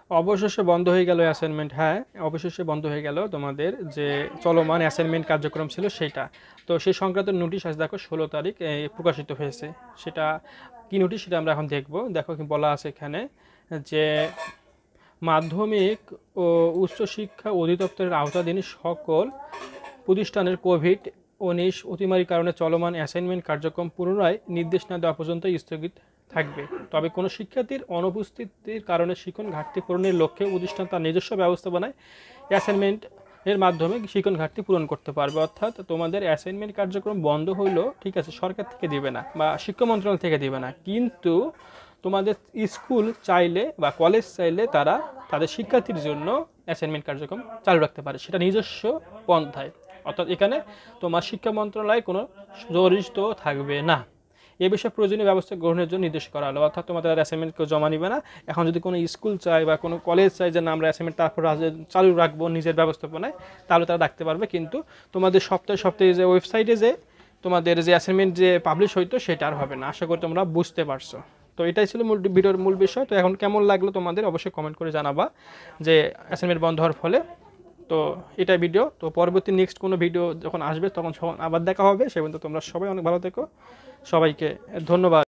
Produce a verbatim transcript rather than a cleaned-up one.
অবশেষে বন্ধ হয়ে গেল অ্যাসাইনমেন্ট। হ্যাঁ, অবশেষে বন্ধ হয়ে গেল তোমাদের যে চলমান অ্যাসাইনমেন্ট কার্যক্রম ছিল সেটা। তো সেই সংক্রান্ত নোটিশ আজ দেখো ষোলো তারিখ এই, প্রকাশিত হয়েছে। সেটা কি নোটিশ সেটা আমরা এখন দেখব। দেখো কি বলা আছে এখানে, যে মাধ্যমিক ও উচ্চশিক্ষা অধিদপ্তরের আওতাধীন সকল প্রতিষ্ঠানের কোভিড উনিশ অতিমারির কারণে চলমান অ্যাসাইনমেন্ট কার্যক্রম পুনরায় নির্দেশ না দেওয়া পর্যন্ত স্থগিত থাকবে। তবে কোনো শিক্ষার্থীর অনুপস্থিতির কারণে শিক্ষণ ঘাটতি পূরণের লক্ষ্যে প্রতিষ্ঠান তার নিজস্ব ব্যবস্থাপনায় অ্যাসাইনমেন্ট এর মাধ্যমে শিক্ষণ ঘাটতি পূরণ করতে পারবে। অর্থাৎ তোমাদের অ্যাসাইনমেন্ট কার্যক্রম বন্ধ হইলো, ঠিক আছে, সরকার থেকে দিবে না বা শিক্ষা মন্ত্রণালয় থেকে দিবে না, কিন্তু তোমাদের স্কুল চাইলে বা কলেজ চাইলে তারা তাদের শিক্ষার্থীর জন্য অ্যাসাইনমেন্ট কার্যক্রম চালু রাখতে পারে, সেটা নিজস্ব পন্থায়। অর্থাৎ এখানে তোমার শিক্ষা মন্ত্রণালয় কোনো জড়িত থাকবে না। এ বিষয়ে প্রয়োজনীয় ব্যবস্থা গ্রহণের জন্য নির্দেশ করা হলো। অর্থাৎ তোমাদের অ্যাসাইনমেন্ট কেউ জমা নিবে না। এখন যদি কোনো স্কুল চায় বা কোনো কলেজ চায় যে না আমরা অ্যাসাইনমেন্ট তারপর চালু রাখবো নিজের ব্যবস্থাপনায়, তাহলে তারা রাখতে পারবে। কিন্তু তোমাদের সপ্তাহে সপ্তাহে যে ওয়েবসাইটে যে তোমাদের যে অ্যাসাইনমেন্ট যে পাবলিশ হইতো সেটা আর হবে না। আশা করি তোমরা বুঝতে পারছো। তো এটাই ছিল মূল ভিডিওর মূল বিষয়। তো এখন কেমন লাগলো তোমাদের অবশ্যই কমেন্ট করে জানাবা যে অ্যাসাইনমেন্ট বন্ধ হওয়ার ফলে। তো এটাই ভিডিও। তো পরবর্তী নেক্সট কোনো ভিডিও যখন আসবে তখন আবার দেখা হবে। সে পর্যন্ত তোমরা সবাই অনেক ভালো থেকো। সবাইকে ধন্যবাদ।